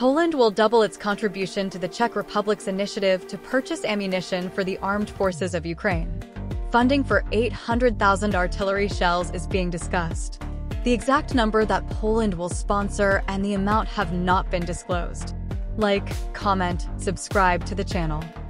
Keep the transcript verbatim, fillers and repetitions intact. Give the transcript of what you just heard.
Poland will double its contribution to the Czech Republic's initiative to purchase ammunition for the armed forces of Ukraine. Funding for eight hundred thousand artillery shells is being discussed. The exact number that Poland will sponsor and the amount have not been disclosed. Like, comment, subscribe to the channel.